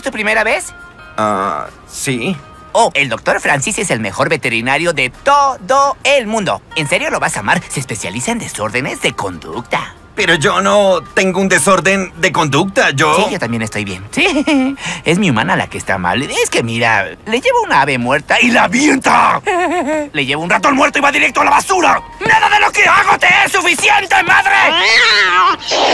es tu primera vez? Sí. Oh, el doctor Francis es el mejor veterinario de todo el mundo. En serio lo vas a amar. Se especializa en desórdenes de conducta. Pero yo no tengo un desorden de conducta, yo... Sí, yo también estoy bien. Sí, es mi humana la que está mal. Es que mira, le llevo una ave muerta y la avienta. Le llevo un ratón muerto y va directo a la basura. ¡Nada de lo que hago te es suficiente, madre!